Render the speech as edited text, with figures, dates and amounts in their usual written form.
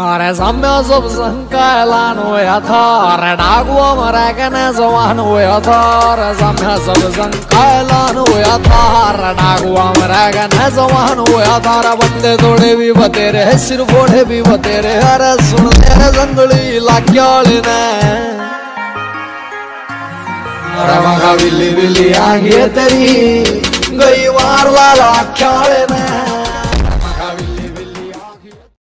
अरे साम्या सब संकायलान होया था अरे डागुआ मरागने जवान होया था अरे साम्या सब संकायलान होया था अरे डागुआ मरागने जवान होया था अरे बंदे थोड़े भी बतेरे सिर फोड़े भी बतेरे अरे सुन तेरे जंगली लाक्याले ने अरे मगा बिल्ली बिल्ली आ गई तेरी गई वार वाला ख्याले ने